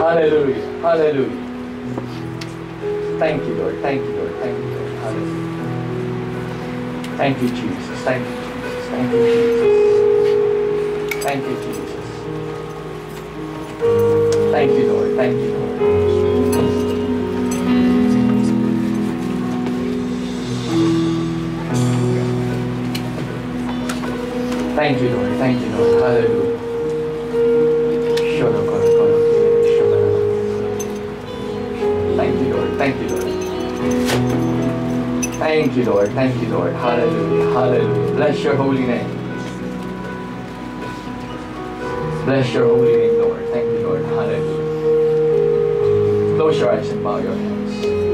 Hallelujah. Hallelujah. Thank you, Lord. Thank you, Lord. Thank you, Lord. Hallelujah. Thank you, Jesus. Thank you, Jesus. Thank you, Jesus. Thank you, Jesus. Thank you, Lord. Thank you, Lord. Thank you, Lord. Thank you, Lord. Hallelujah. Thank you, Lord. Thank you, Lord. Thank you, Lord. Thank you, Lord. Hallelujah. Hallelujah. Bless your holy name. Bless your holy name, Lord. Thank you, Lord. Hallelujah. Close your eyes and bow your heads.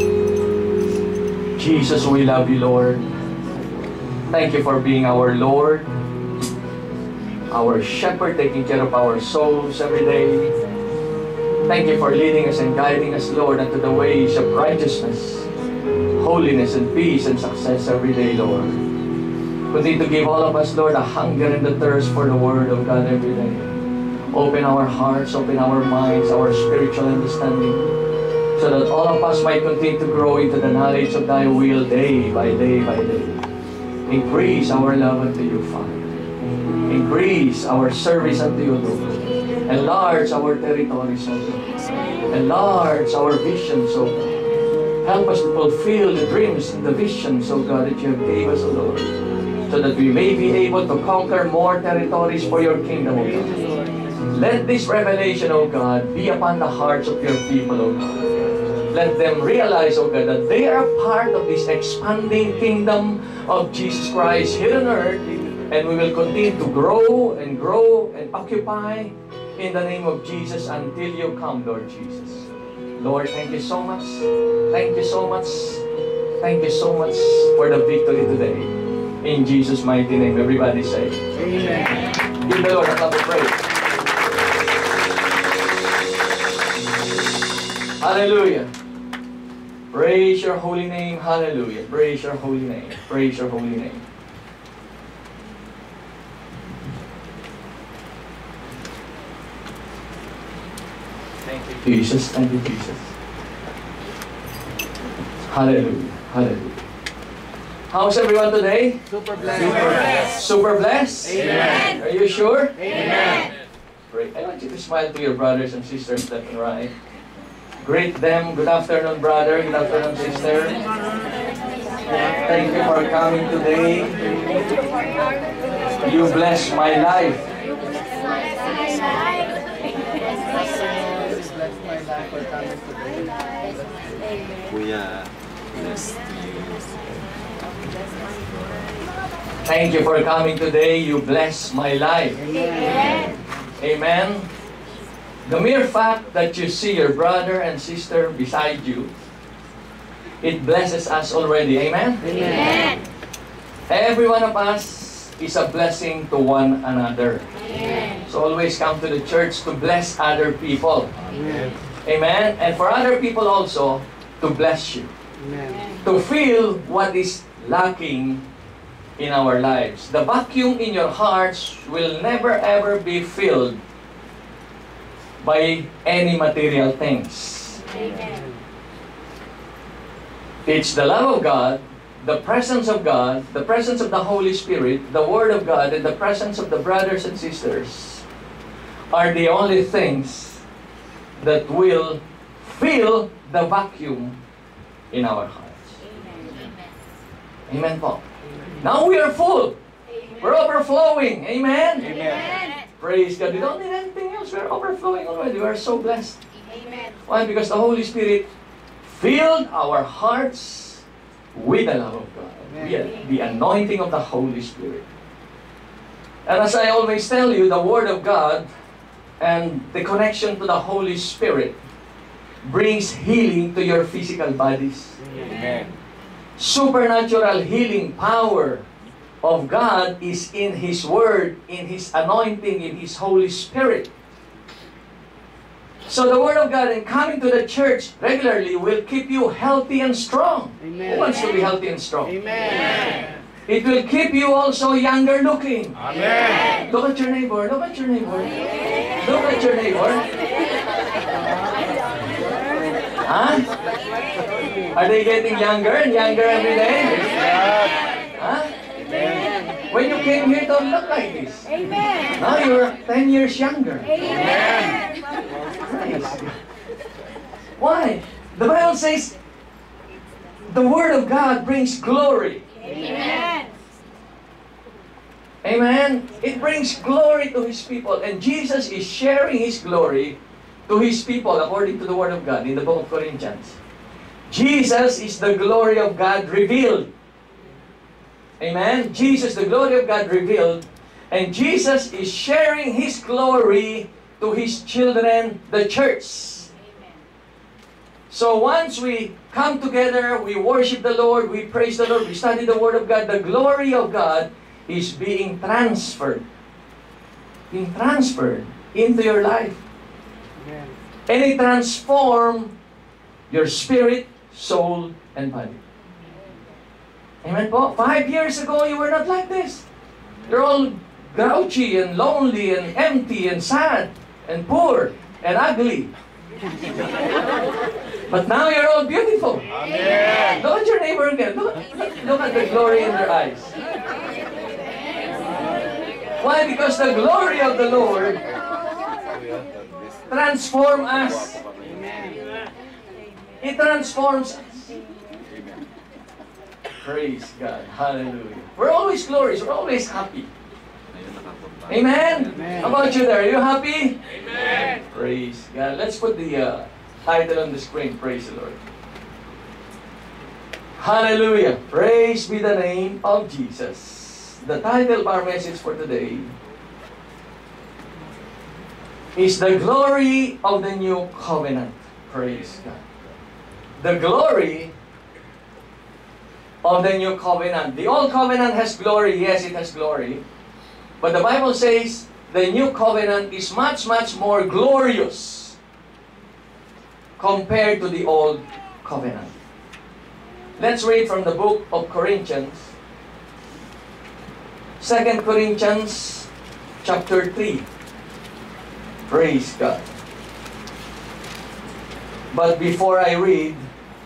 Jesus, we love you, Lord. Thank you for being our Lord, our shepherd, taking care of our souls every day. Thank you for leading us and guiding us, Lord, into the ways of righteousness, holiness, and peace and success every day, Lord. Continue to give all of us, Lord, a hunger and a thirst for the Word of God every day. Open our hearts, open our minds, our spiritual understanding, so that all of us might continue to grow into the knowledge of Thy will day by day by day. Increase our love unto you, Father. Increase our service unto you, Lord. Enlarge our territories, O God. Enlarge our visions, O God. Help us to fulfill the dreams and the visions, O God, that you have gave us, O Lord, so that we may be able to conquer more territories for your kingdom, O God. Let this revelation, O God, be upon the hearts of your people, O God. Let them realize, O God, that they are part of this expanding kingdom of Jesus Christ here on earth, and we will continue to grow and occupy in the name of Jesus until you come, Lord Jesus. Lord, thank you so much. Thank you so much. Thank you so much for the victory today. In Jesus' mighty name, everybody say, Amen. Give the Lord a clap of praise. Hallelujah. Praise your holy name. Hallelujah. Praise your holy name. Praise your holy name. Thank you, Jesus. Thank you, Jesus. Hallelujah. Hallelujah. How's everyone today? Super blessed. Super blessed? Amen. Are you sure? Amen. Great. I want you to smile to your brothers and sisters left and right. Greet them. Good afternoon, brother. Good afternoon, sister. Thank you for coming today. You bless my life. Kuya, bless you. Thank you for coming today. You bless my life. Amen. Amen. The mere fact that you see your brother and sister beside you, it blesses us already. Amen? Amen. Every one of us is a blessing to one another. Amen. So always come to the church to bless other people. Amen. Amen? And for other people also, to bless you. Amen. To feel what is lacking in our lives. The vacuum in your hearts will never ever be filled by any material things. Amen. It's the love of God, the presence of God, the presence of the Holy Spirit, the Word of God, and the presence of the brothers and sisters are the only things that will fill the vacuum in our hearts. Amen po. Now we are full. We're overflowing. Amen? Amen. Praise God. We don't need anything else. We're overflowing already. We are so blessed. Amen. Why? Because the Holy Spirit filled our hearts with the love of God. The anointing of the Holy Spirit. And as I always tell you, the Word of God and the connection to the Holy Spirit brings healing to your physical bodies. Amen. Supernatural healing power of God is in His Word, in His anointing, in His Holy Spirit. So the Word of God and coming to the church regularly will keep you healthy and strong. Amen. Who wants to be healthy and strong? Amen. It will keep you also younger looking. Amen. Look at your neighbor. Look at your neighbor. Look at your neighbor. Are they getting younger and younger every day? Huh? When you came here, don't look like this. Amen. Now you're 10 years younger. Amen. Why? The Bible says, the Word of God brings glory. Amen. Amen? It brings glory to His people. And Jesus is sharing His glory to His people according to the Word of God in the book of Corinthians. Jesus is the glory of God revealed. Amen? Jesus, the glory of God revealed. And Jesus is sharing His glory to His children, the church. So once we come together, we worship the Lord, we praise the Lord, we study the Word of God, the glory of God is being transferred. Being transferred into your life. And it transforms your spirit, soul, and body. Amen po? 5 years ago, you were not like this. You're all grouchy and lonely and empty and sad and poor and ugly. But now you're all beautiful. Amen. Look at your neighbor again. Look at the glory in their eyes. Why? Because the glory of the Lord transforms us. It transforms us. Praise God. Hallelujah. We're always glorious. We're always happy. Amen? How about you there? Are you happy? Amen. Praise God. Let's put the title on the screen. Praise the Lord. Hallelujah. Praise be the name of Jesus. The title of our message for today is the glory of the new covenant. Praise God. The glory of the new covenant. The old covenant has glory. Yes, it has glory. But the Bible says the new covenant is much, much more glorious compared to the old covenant. Let's read from the book of Corinthians. 2 Corinthians chapter 3. Praise God. But before I read,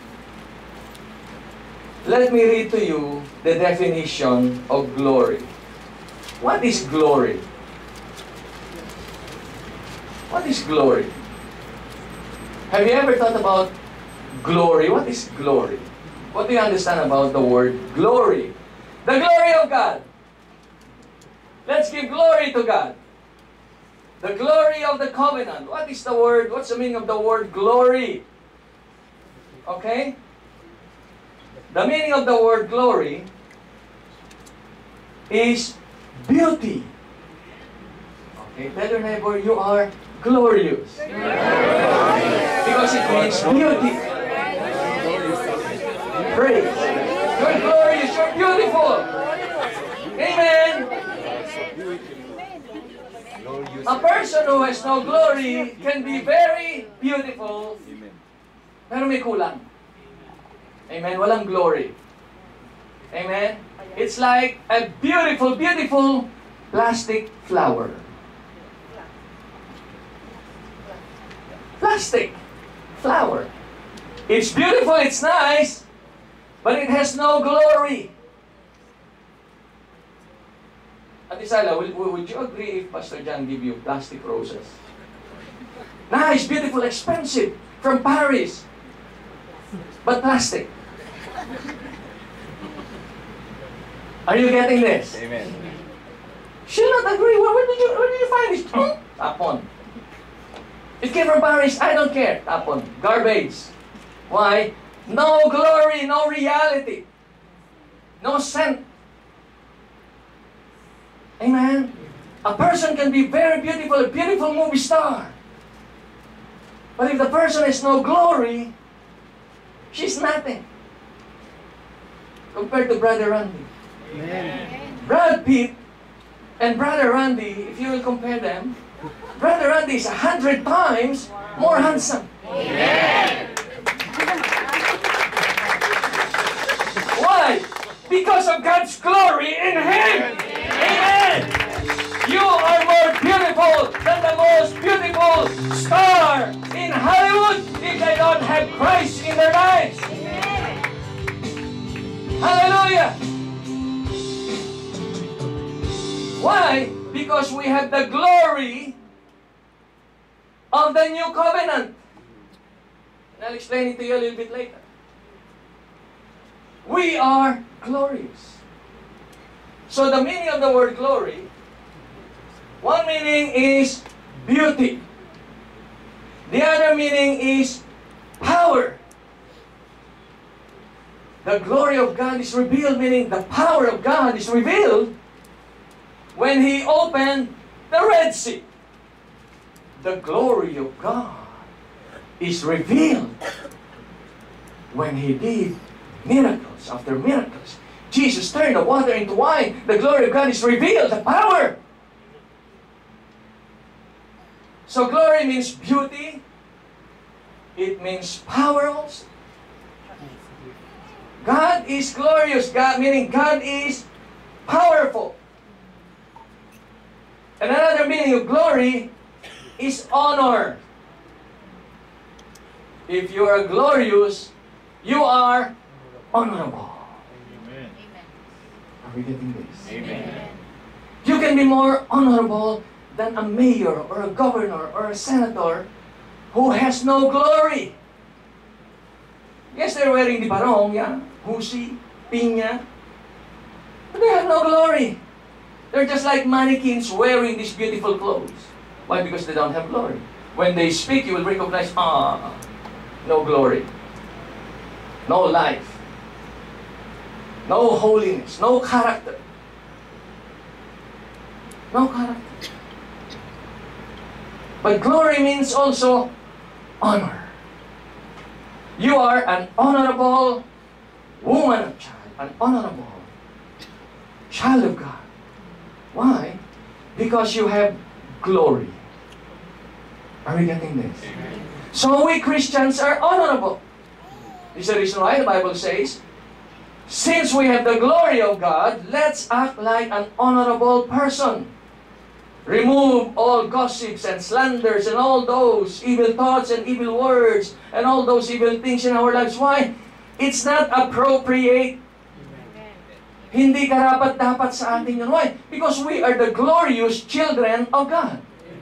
let me read to you the definition of glory. What is glory? What is glory? Have you ever thought about glory? What is glory? What do you understand about the word glory? The glory of God. Let's give glory to God. The glory of the covenant. What is the word? What's the meaning of the word glory? Okay? The meaning of the word glory is beauty. Okay, tell your neighbor, you are glorious. Because it means beauty. Praise. You're glorious, you're beautiful. Amen. A person who has no glory can be very beautiful, pero may kulang. Amen. Walang glory. Amen. It's like a beautiful, beautiful plastic flower. Plastic flower. It's beautiful, it's nice, but it has no glory. Ate Sala, would you agree if Pastor John give you plastic roses? Nice, beautiful, expensive, from Paris, but plastic. Are you getting this? Amen. She'll not agree. Where did you find this? Tapon. It came from Paris. I don't care. Tapon. Garbage. Why? No glory, no reality. No scent. Amen? A person can be very beautiful, a beautiful movie star. But if the person has no glory, she's nothing. Compared to Brother Randy. Amen. Brad Pitt and Brother Randy, if you will compare them, Brother Randy is 100 times more handsome. Amen. Why? Because of God's glory in him. Amen. You are more beautiful than the most beautiful star in Hollywood if they don't have Christ in their lives. Because we have the glory of the new covenant. And I'll explain it to you a little bit later. We are glorious. So the meaning of the word glory, one meaning is beauty. The other meaning is power. The glory of God is revealed, meaning the power of God is revealed when He opened the Red Sea. The glory of God is revealed when He did miracles after miracles. Jesus turned the water into wine. The glory of God is revealed, the power. So glory means beauty. It means power also. God is glorious. God meaning God is powerful. And another meaning of glory is honor. If you are glorious, you are honorable. Amen. Are we getting this? Amen. You can be more honorable than a mayor or a governor or a senator who has no glory. Yes, they're wearing the barong, yeah, husi, pinya, but they have no glory. They're just like mannequins wearing these beautiful clothes. Why? Because they don't have glory. When they speak, you will recognize, no glory, no life, no holiness, no character. No character. But glory means also honor. You are an honorable woman of child, an honorable child of God. Why? Because you have glory. Are we getting this? Amen. So we Christians are honorable. This is the reason why the Bible says, since we have the glory of God, let's act like an honorable person. Remove all gossips and slanders and all those evil thoughts and evil words and all those evil things in our lives. Why? It's not appropriate. Hindi karapat-dapat sa atin yun. Why? Because we are the glorious children of God.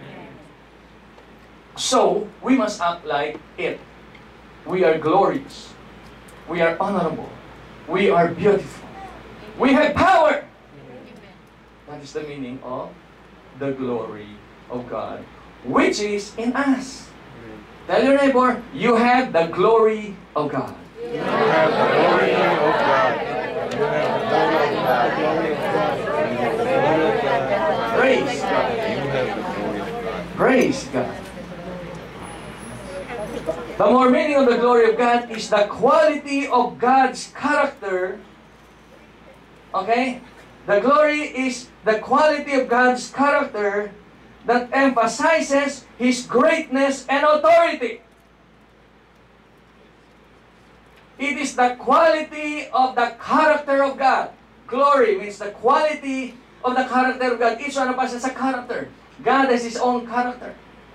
So, we must act like it. We are glorious. We are honorable. We are beautiful. We have power. That is the meaning of the glory of God, which is in us. Tell your neighbor, you have the glory of God. You have the glory of God. You have the glory of God. You have the glory of God. Praise God. You have the glory of God. Praise God. The more meaning of the glory of God is the quality of God's character. Okay? The glory is the quality of God's character that emphasizes His greatness and authority. It is the quality of the character of God. Glory means the quality of the character of God. Each one of us has a character. God has His own character.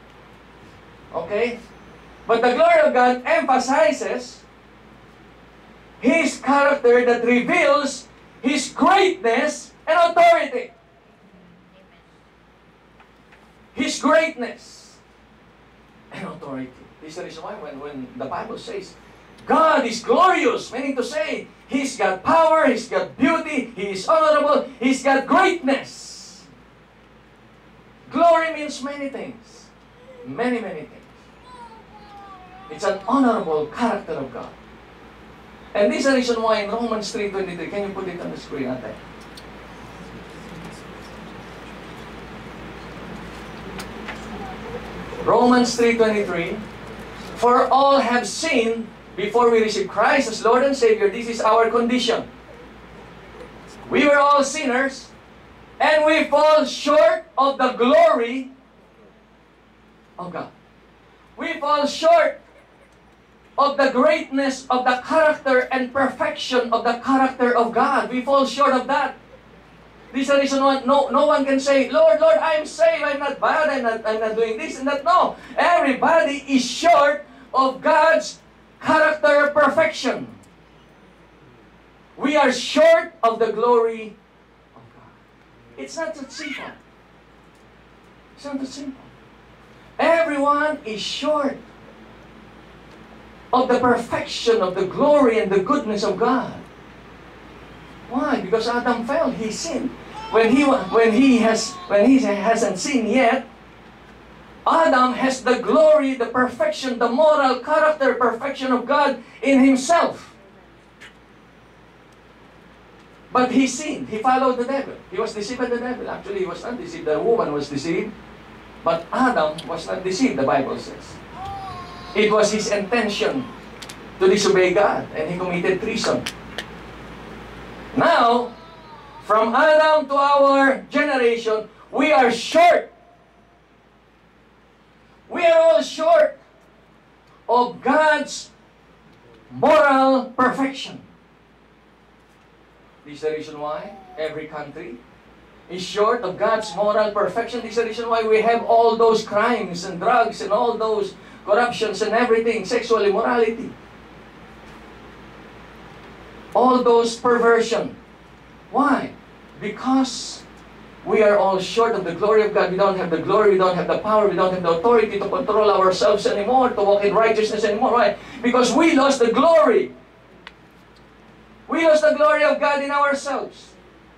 Okay? But the glory of God emphasizes His character that reveals His greatness and authority. His greatness and authority. This is the reason why when the Bible says, God is glorious, meaning to say, He's got power, He's got beauty, He is honorable, He's got greatness. Glory means many things. Many, many things. It's an honorable character of God. And this is the reason why in Romans 3:23, can you put it on the screen, Ate? Romans 3:23, for all have sinned before we receive Christ as Lord and Savior. This is our condition. We were all sinners, and we fall short of the glory of God. We fall short of the greatness of the character and perfection of the character of God. We fall short of that. This is the reason why no one can say, Lord, Lord, I'm saved, I'm not bad, I'm not doing this and that. No. Everybody is short of God's character perfection. We are short of the glory of God. It's not that simple. It's not that simple. Everyone is short of the perfection of the glory and the goodness of God. Why? Because Adam fell. He sinned. When he hasn't sinned yet, Adam has the glory, the perfection, the moral character, perfection of God in himself. But he sinned. He followed the devil. He was deceived by the devil. Actually, he was not deceived. The woman was deceived. But Adam was not deceived, the Bible says. It was his intention to disobey God, and he committed treason. Now, from Adam to our generation, we are short. We are all short of God's moral perfection. This is the reason why every country is short of God's moral perfection. This is the reason why we have all those crimes and drugs and all those corruptions and everything, sexual immorality. All those perversion. Why? Because we are all short of the glory of God. We don't have the glory, we don't have the power, we don't have the authority to control ourselves anymore, to walk in righteousness anymore. Why? Because we lost the glory. We lost the glory of God in ourselves.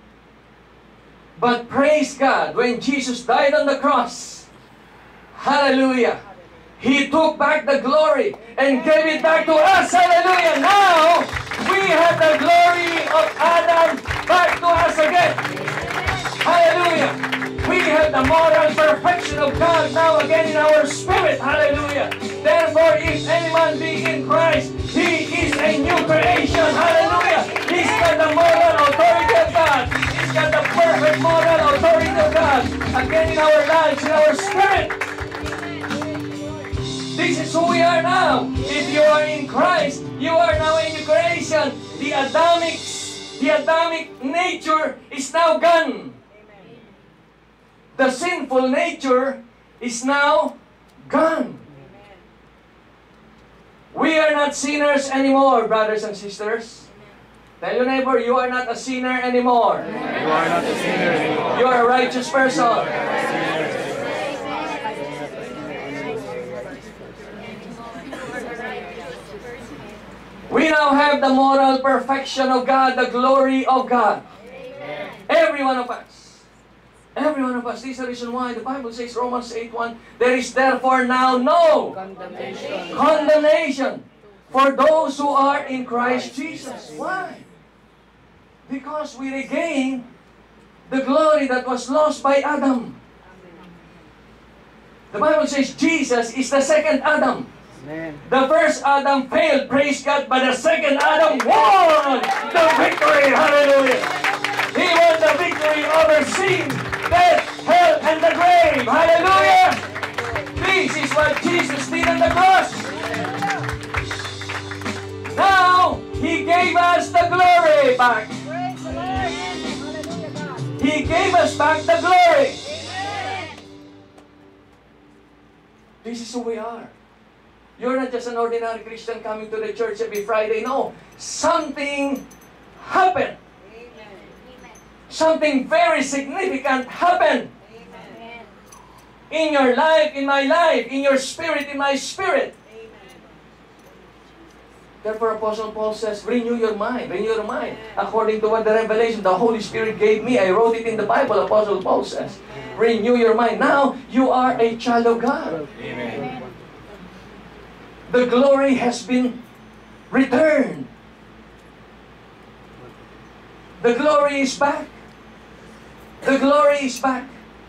But praise God, when Jesus died on the cross, hallelujah, He took back the glory and gave it back to us. Hallelujah. Now, we have the glory of Adam back to us again. Hallelujah. We have the moral perfection of God now again in our spirit. Hallelujah. Therefore, if any man be in Christ, he is a new creation. Hallelujah. He's got the moral authority of God. He's got the perfect moral authority of God again in our lives, in our spirit. This is who we are now. If you are in Christ, you are now a new creation. The Adamic nature is now gone. The sinful nature is now gone. We are not sinners anymore, brothers and sisters. Tell your neighbor, you are not a sinner anymore. You are not a sinner anymore. You are a righteous person. We now have the moral perfection of God, the glory of God. Every one of us. Every one of us. This is the reason why the Bible says, Romans 8:1, there is therefore now no condemnation for those who are in Christ Jesus. Why? Because we regain the glory that was lost by Adam. The Bible says Jesus is the second Adam. Amen. The first Adam failed, praise God, but the second Adam won the victory. Hallelujah. He won the victory over sin, death, hell, and the grave. Hallelujah. This is what Jesus did on the cross. Now, He gave us the glory back. He gave us back the glory. This is who we are. You're not just an ordinary Christian coming to the church every Friday. No. Something happened. Something very significant happened. In your life, in my life, in your spirit, in my spirit. Therefore, Apostle Paul says, renew your mind. Renew your mind. According to what the revelation the Holy Spirit gave me, I wrote it in the Bible, Apostle Paul says. Renew your mind. Now, you are a child of God. Amen. The glory has been returned. The glory is back. The glory is back.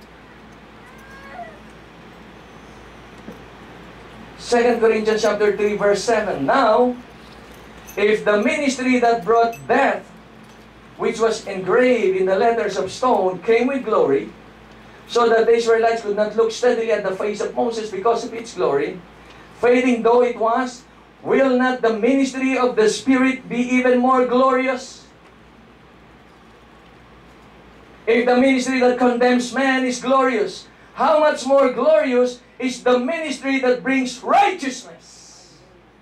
2 Corinthians chapter 3 verse 7. Now, if the ministry that brought death, which was engraved in the letters of stone, came with glory, so that the Israelites could not look steadily at the face of Moses because of its glory, fading though it was, will not the ministry of the Spirit be even more glorious? If the ministry that condemns man is glorious, how much more glorious is the ministry that brings righteousness?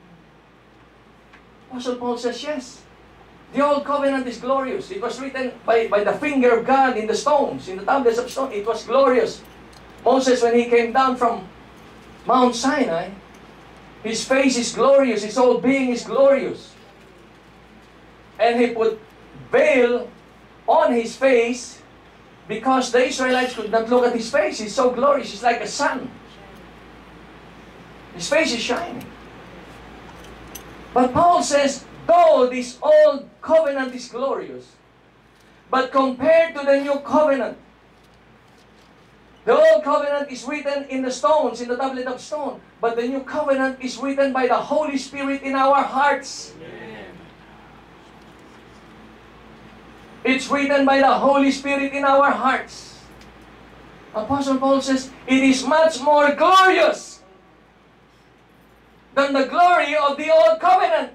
Apostle Paul says, yes. The old covenant is glorious. It was written by the finger of God in the stones, in the tablets of stone. It was glorious. Moses, when he came down from Mount Sinai, his face is glorious, his whole being is glorious. And he put veil on his face because the Israelites could not look at his face. He's so glorious, he's like a sun. His face is shining. But Paul says, though this old covenant is glorious, but compared to the new covenant, the old covenant is written in the stones, in the tablet of stone, but the new covenant is written by the Holy Spirit in our hearts. Amen. It's written by the Holy Spirit in our hearts. Apostle Paul says, it is much more glorious than the glory of the old covenant.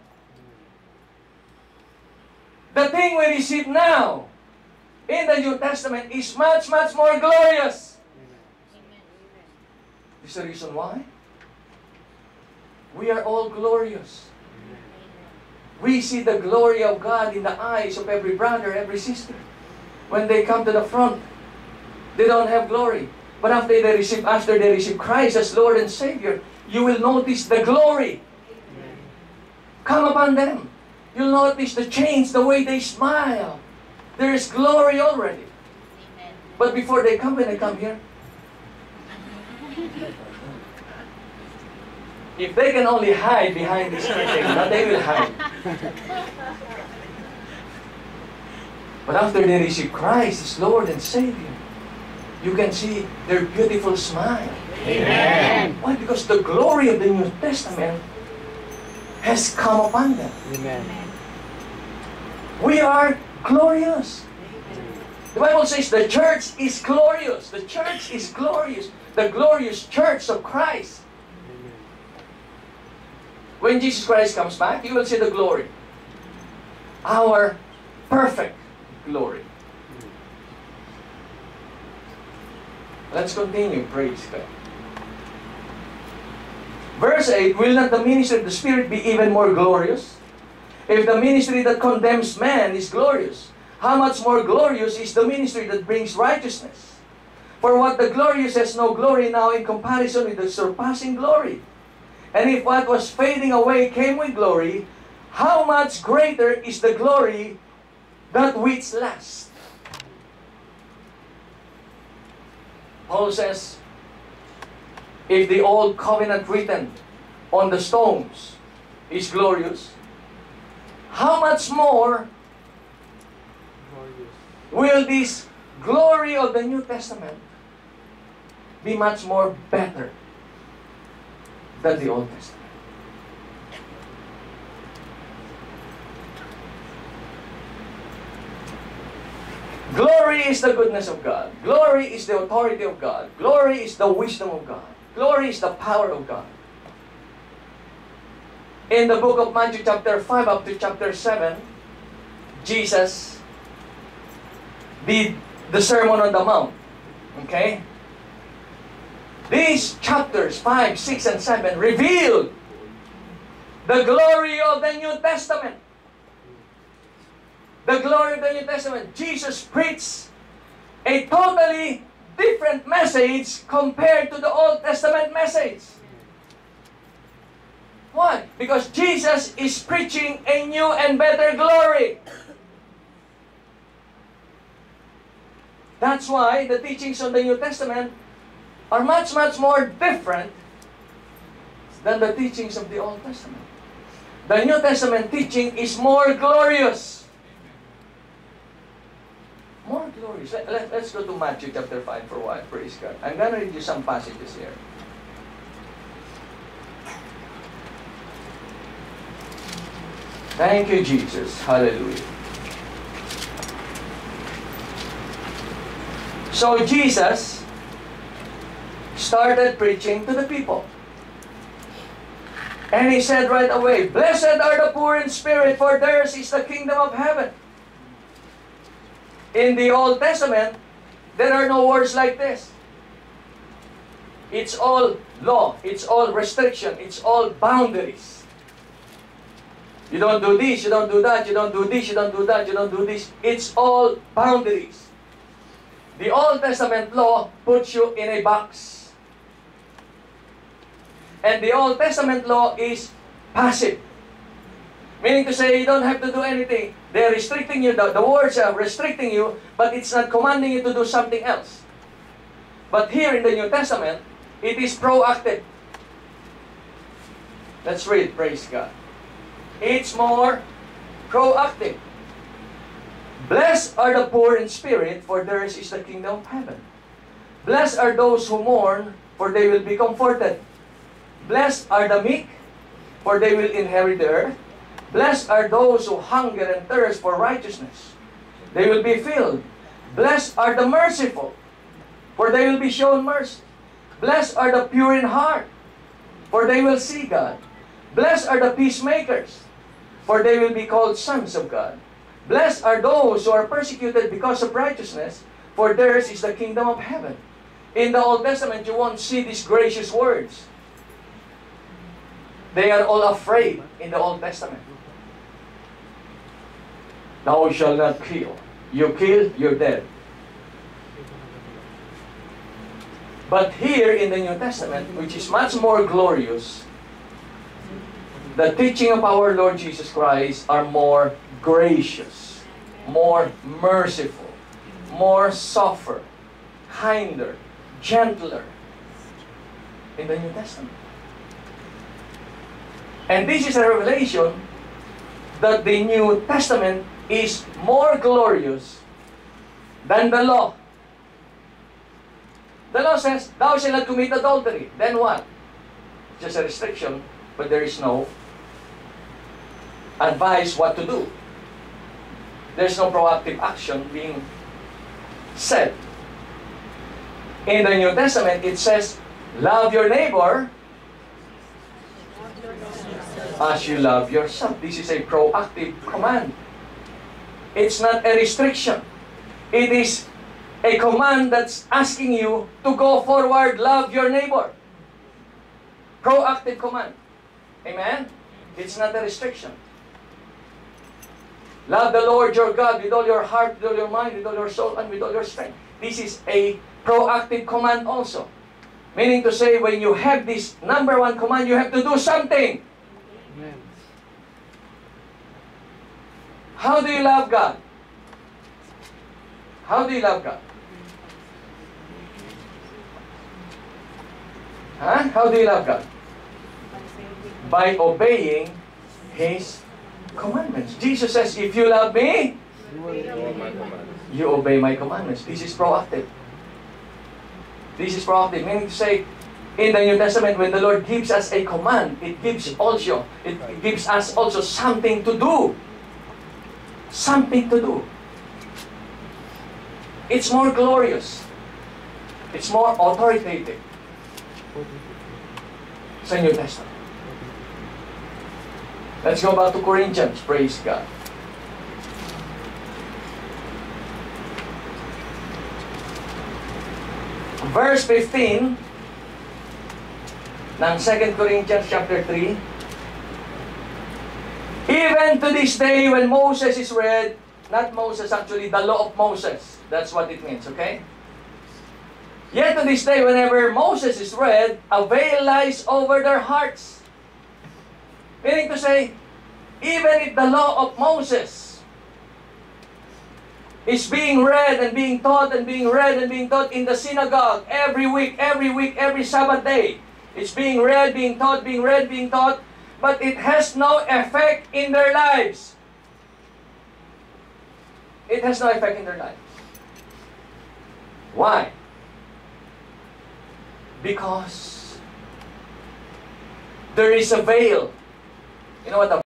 The thing we receive now in the New Testament is much, much more glorious. This is the reason why we are all glorious. We see the glory of God in the eyes of every brother, every sister. When they come to the front, they don't have glory. But after they receive Christ as Lord and Savior, you will notice the glory come upon them. You'll notice the change, the way they smile. There is glory already. But before they come, when they come here, if they can only hide behind this curtain, now they will hide. But after they receive Christ as Lord and Savior, you can see their beautiful smile. Amen. Why? Because the glory of the New Testament has come upon them. Amen. We are glorious. The Bible says the church is glorious. The church is glorious. The glorious church of Christ. When Jesus Christ comes back, you will see the glory. Our perfect glory. Let's continue. Praise God. Verse 8, will not the ministry of the Spirit be even more glorious? If the ministry that condemns man is glorious, how much more glorious is the ministry that brings righteousness? For what the glorious has no glory now in comparison with the surpassing glory. And if what was fading away came with glory, how much greater is the glory that which lasts? Paul says, if the old covenant written on the stones is glorious, how much more will this glory of the New Testament be much more better than the Old Testament? Glory is the goodness of God. Glory is the authority of God. Glory is the wisdom of God. Glory is the power of God. In the book of Matthew chapter 5 up to chapter 7, Jesus did the Sermon on the Mount. Okay? These chapters 5, 6, and 7 revealed the glory of the New Testament. The glory of the New Testament. Jesus preached a totally different message compared to the Old Testament message. Why? Because Jesus is preaching a new and better glory. That's why the teachings of the New Testament are much, much more different than the teachings of the Old Testament. The New Testament teaching is more glorious. More glorious. Let's go to Matthew chapter 5 for a while. Praise God. I'm going to read you some passages here. Thank you, Jesus. Hallelujah. So Jesus started preaching to the people. And he said right away, "Blessed are the poor in spirit, for theirs is the kingdom of heaven." In the Old Testament, there are no words like this. It's all law. It's all restriction. It's all boundaries. You don't do this, you don't do that, you don't do this, you don't do that, you don't do this. It's all boundaries. The Old Testament law puts you in a box. And the Old Testament law is passive. Meaning to say, you don't have to do anything. They're restricting you. The words are restricting you, but it's not commanding you to do something else. But here in the New Testament, it is proactive. Let's read, praise God. It's more proactive. Blessed are the poor in spirit, for theirs is the kingdom of heaven. Blessed are those who mourn, for they will be comforted. Blessed are the meek, for they will inherit the earth. Blessed are those who hunger and thirst for righteousness. They will be filled. Blessed are the merciful, for they will be shown mercy. Blessed are the pure in heart, for they will see God. Blessed are the peacemakers, for they will be called sons of God. Blessed are those who are persecuted because of righteousness, for theirs is the kingdom of heaven. In the Old Testament, you won't see these gracious words. They are all afraid in the Old Testament. Thou shalt not kill. You kill, you're dead. But here in the New Testament, which is much more glorious, the teaching of our Lord Jesus Christ are more gracious, more merciful, more softer, kinder, gentler in the New Testament. And this is a revelation that the New Testament is more glorious than the law. The law says, thou shalt not commit adultery. Then what? Just a restriction, but there is no advice what to do. There's no proactive action being said. In the New Testament, it says, love your neighbor as you love yourself. This is a proactive command. It's not a restriction. It is a command that's asking you to go forward, love your neighbor. Proactive command. Amen? It's not a restriction. Love the Lord your God with all your heart, with all your mind, with all your soul, and with all your strength. This is a proactive command also. Meaning to say, when you have this number one command, you have to do something. Amen. How do you love God? How do you love God? Huh? How do you love God? By obeying His commandments. Jesus says, if you love me, you obey my commandments. This is proactive. This is proactive. Meaning to say, in the New Testament, when the Lord gives us a command, it gives us also something to do. Something to do. It's more glorious. It's more authoritative sa New Testament. Let's go back to Corinthians. Praise God. Verse 15 ng 2 Corinthians chapter 3. Even to this day, when Moses is read, not Moses actually, the law of Moses. That's what it means, okay? Yet to this day, whenever Moses is read, a veil lies over their hearts. Meaning to say, even if the law of Moses is being read and being taught and being read and being taught in the synagogue every week, every Sabbath day, it's being read, being taught, being read, being taught, but it has no effect in their lives. It has no effect in their lives. Why? Because there is a veil. You know what a